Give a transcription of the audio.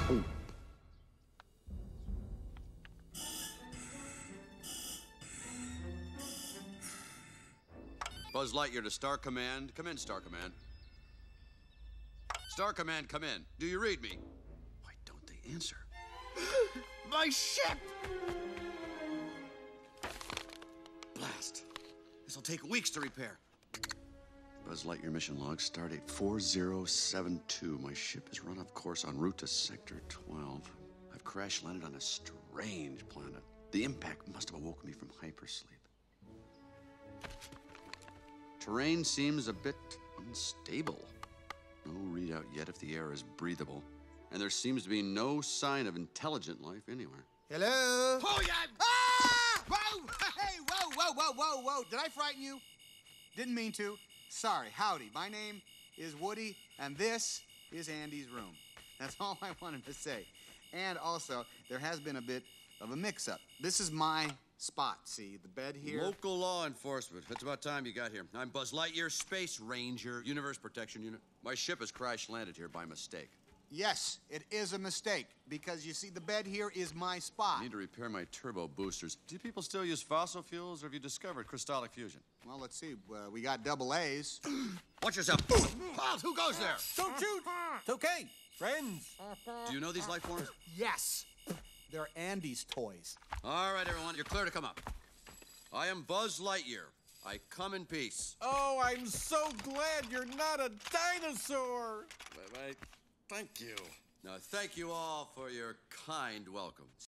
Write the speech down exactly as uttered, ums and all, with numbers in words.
Oh. Buzz Lightyear to Star Command. Come in, Star Command. Star Command, come in. Do you read me? Why don't they answer? My ship! Blast. This'll take weeks to repair. Buzz Lightyear mission log, stardate four zero seven two. My ship is run off course en route to Sector twelve. I've crash landed on a strange planet. The impact must have awoken me from hypersleep. Terrain seems a bit unstable. No readout yet if the air is breathable. And there seems to be no sign of intelligent life anywhere. Hello? Oh, yeah! Ah! Whoa! Hey, whoa, whoa, whoa, whoa, whoa. Did I frighten you? Didn't mean to. Sorry. Howdy. My name is Woody, and this is Andy's room. That's all I wanted to say. And also, there has been a bit of a mix-up. This is my spot, see? The bed here. Local law enforcement. It's about time you got here. I'm Buzz Lightyear, Space Ranger, Universe Protection Unit. My ship has crash landed here by mistake. Yes, it is a mistake, because you see, the bed here is my spot. I need to repair my turbo boosters. Do people still use fossil fuels, or have you discovered crystallic fusion? Well, let's see. Uh, we got double A's. Watch yourself. Pals, who goes there? Don't shoot! It's okay. Friends. Do you know these life forms? Yes. They're Andy's toys. All right, everyone, you're clear to come up. I am Buzz Lightyear. I come in peace. Oh, I'm so glad you're not a dinosaur. Bye-bye. Thank you. Now, thank you all for your kind welcome.